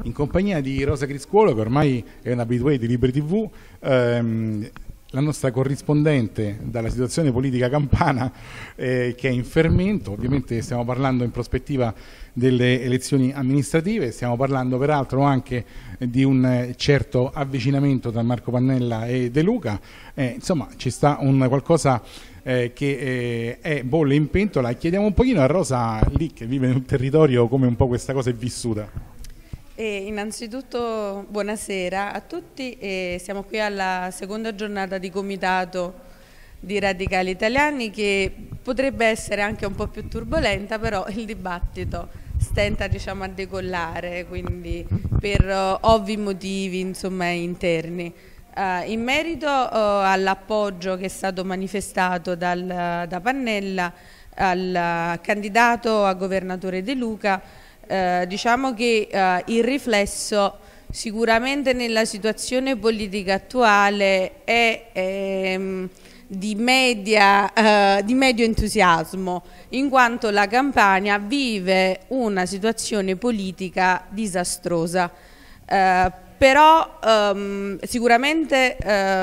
in compagnia di Rosa Criscuolo, che ormai è un abitué di Liberi TV, la nostra corrispondente dalla situazione politica campana, che è in fermento. Ovviamente stiamo parlando in prospettiva delle elezioni amministrative, stiamo parlando peraltro anche di un certo avvicinamento tra Marco Pannella e De Luca, insomma ci sta un qualcosa che è bolle in pentola. Chiediamo un pochino a Rosa, lì che vive in un territorio, come un po' questa cosa è vissuta. Innanzitutto buonasera a tutti, siamo qui alla seconda giornata di comitato di Radicali Italiani, che potrebbe essere anche un po' più turbolenta, però il dibattito stenta, diciamo, a decollare, quindi per ovvi motivi, insomma, interni. In merito all'appoggio che è stato manifestato da Pannella al candidato a governatore De Luca, diciamo che il riflesso sicuramente nella situazione politica attuale è di medio entusiasmo, in quanto la Campania vive una situazione politica disastrosa, però sicuramente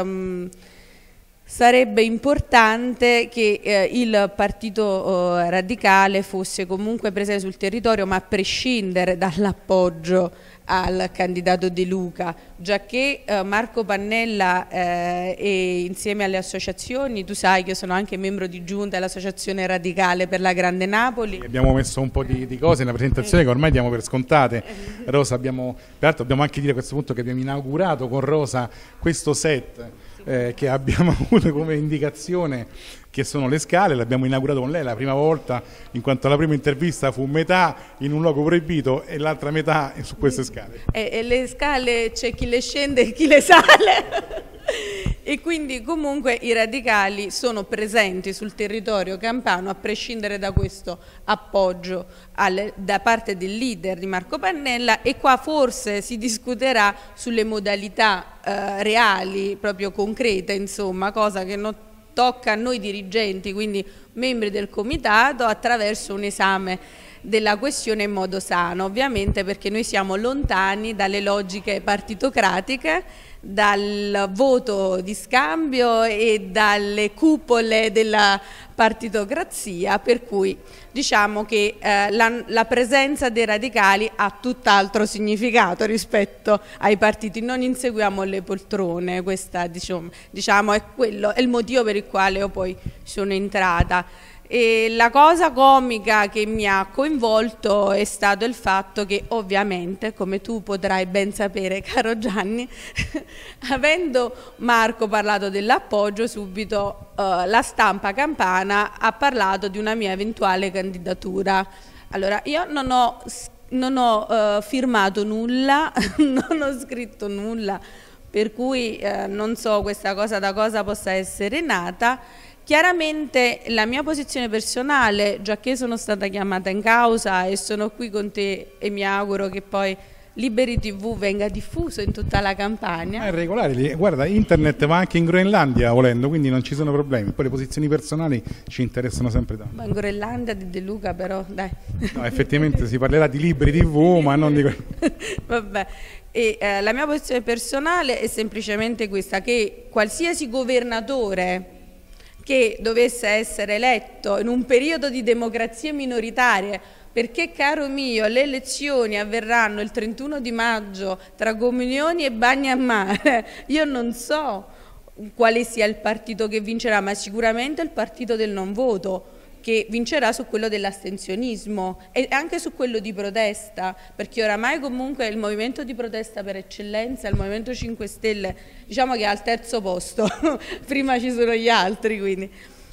sarebbe importante che il Partito Radicale fosse comunque presente sul territorio, ma a prescindere dall'appoggio al candidato De Luca, giacché Marco Pannella e insieme alle associazioni, tu sai che io sono anche membro di giunta dell'Associazione Radicale per la Grande Napoli. Abbiamo messo un po' di cose nella presentazione che ormai diamo per scontate. Rosa, peraltro dobbiamo anche dire a questo punto che abbiamo inaugurato con Rosa questo set che abbiamo avuto come indicazione, che sono le scale. L'abbiamo inaugurato con lei la prima volta, in quanto la prima intervista fu metà in un luogo proibito e l'altra metà su queste scale. E le scale c'è chi le scende e chi le sale. E quindi comunque i radicali sono presenti sul territorio campano, a prescindere da questo appoggio da parte del leader di Marco Pannella, e qua forse si discuterà sulle modalità reali, proprio concrete, insomma, cosa che non tocca a noi dirigenti, quindi membri del comitato, attraverso un esame della questione in modo sano, ovviamente, perché noi siamo lontani dalle logiche partitocratiche, dal voto di scambio e dalle cupole della partitocrazia, per cui diciamo che la presenza dei radicali ha tutt'altro significato rispetto ai partiti. Non inseguiamo le poltrone, questa diciamo è il motivo per il quale io poi sono entrata. E la cosa comica che mi ha coinvolto è stato il fatto che, ovviamente, come tu potrai ben sapere, caro Gianni, avendo Marco parlato dell'appoggio, subito la stampa campana ha parlato di una mia eventuale candidatura. Allora, io non ho firmato nulla, non ho scritto nulla, per cui non so questa cosa da cosa possa essere nata. Chiaramente la mia posizione personale, giacché sono stata chiamata in causa e sono qui con te, e mi auguro che poi Liberi TV venga diffuso in tutta la Campania. È regolare, guarda, internet va anche in Groenlandia volendo, quindi non ci sono problemi. Poi le posizioni personali ci interessano sempre tanto. Ma in Groenlandia di De Luca, però, dai. No, effettivamente si parlerà di Liberi TV, ma non di quello. Vabbè. E la mia posizione personale è semplicemente questa, che qualsiasi governatore che dovesse essere eletto in un periodo di democrazie minoritarie, perché, caro mio, le elezioni avverranno il 31 di maggio tra Comunioni e Bagnammare, io non so quale sia il partito che vincerà, ma sicuramente il partito del non voto, che vincerà su quello dell'astensionismo e anche su quello di protesta, perché oramai comunque il movimento di protesta per eccellenza, il Movimento 5 Stelle, diciamo che è al terzo posto, prima ci sono gli altri, quindi.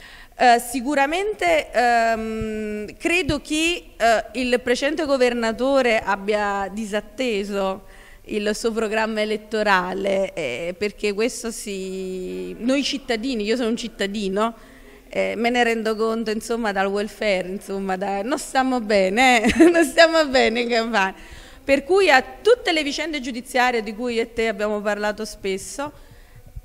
Sicuramente credo che il precedente governatore abbia disatteso il suo programma elettorale, perché questo noi cittadini, io sono un cittadino, me ne rendo conto, insomma, dal welfare, insomma, non stiamo bene, non stiamo bene in Campania. Per cui a tutte le vicende giudiziarie di cui io e te abbiamo parlato spesso,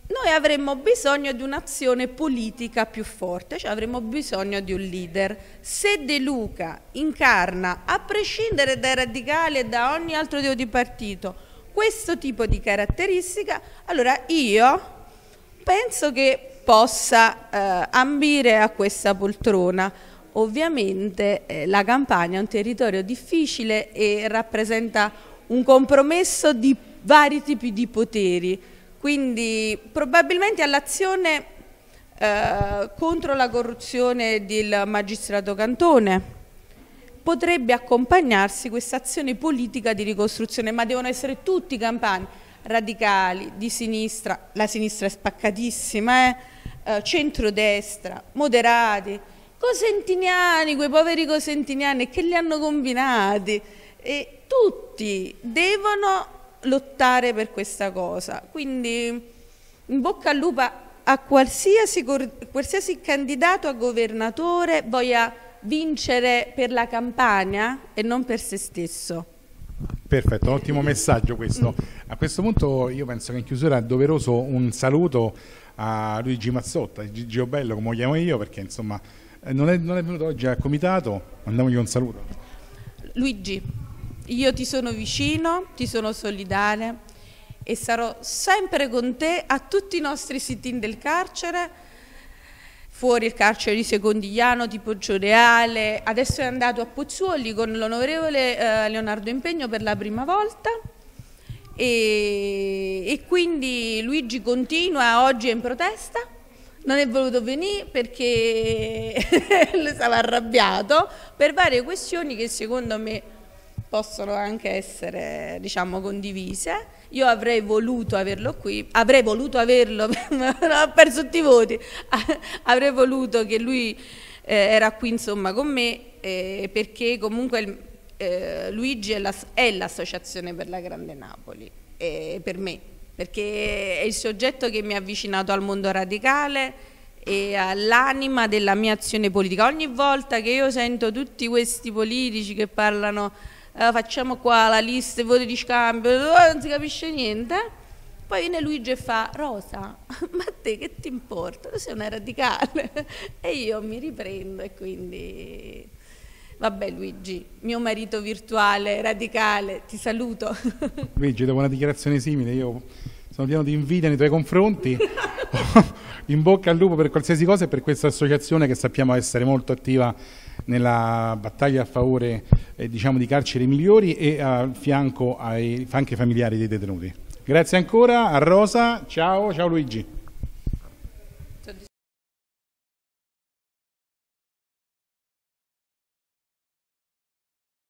noi avremmo bisogno di un'azione politica più forte, cioè avremmo bisogno di un leader. Se De Luca incarna, a prescindere dai radicali e da ogni altro tipo di partito, questo tipo di caratteristica, allora io penso che possa ambire a questa poltrona. Ovviamente la Campania è un territorio difficile e rappresenta un compromesso di vari tipi di poteri, quindi probabilmente all'azione contro la corruzione del magistrato Cantone potrebbe accompagnarsi questa azione politica di ricostruzione, ma devono essere tutti campani, radicali, di sinistra, la sinistra è spaccatissima, centrodestra, moderati, cosentiniani, quei poveri cosentiniani che li hanno combinati, e tutti devono lottare per questa cosa. Quindi in bocca al lupo a qualsiasi candidato a governatore voglia vincere per la Campania e non per se stesso. Perfetto, un ottimo messaggio questo. A questo punto io penso che in chiusura è doveroso un saluto a Luigi Mazzotta, Gigio Bello come lo chiamo io, perché insomma non è venuto oggi al comitato, mandamogli un saluto. Luigi, io ti sono vicino, ti sono solidale e sarò sempre con te a tutti i nostri sit-in del carcere, fuori il carcere di Secondigliano, di Poggioreale, adesso è andato a Pozzuoli con l'onorevole Leonardo Impegno per la prima volta e quindi Luigi continua, oggi è in protesta, non è voluto venire perché stava arrabbiato per varie questioni che secondo me possono anche essere, diciamo, condivise. Io avrei voluto averlo qui, ho perso tutti i voti, avrei voluto che lui era qui insomma con me perché comunque Luigi è l'associazione per la Grande Napoli, per me, perché è il soggetto che mi ha avvicinato al mondo radicale e all'anima della mia azione politica. Ogni volta che io sento tutti questi politici che parlano facciamo qua la lista e voti di scambio, non si capisce niente, poi viene Luigi e fa: Rosa, ma a te che ti importa? Tu sei una radicale. E io mi riprendo e quindi vabbè, Luigi, mio marito virtuale radicale, ti saluto. Luigi, dopo una dichiarazione simile io sono pieno di invidia nei tuoi confronti. In bocca al lupo per qualsiasi cosa e per questa associazione che sappiamo essere molto attiva nella battaglia a favore diciamo di carceri migliori e a fianco anche familiari dei detenuti. Grazie ancora a Rosa, ciao Luigi.